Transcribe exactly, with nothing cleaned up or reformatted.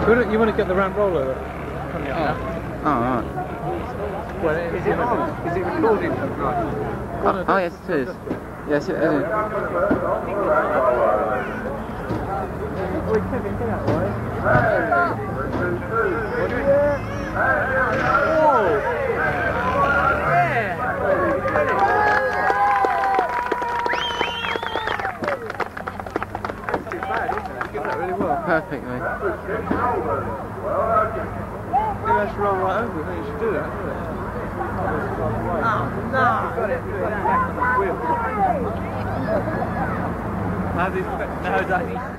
You want to get the ramp roller coming up oh. now? Oh, right. Well, is it on? Is it recording? Right. Oh, oh yes it is. Yes it is. Perfectly. You have to roll right over, then you should do that. Oh no! Got it. Now, that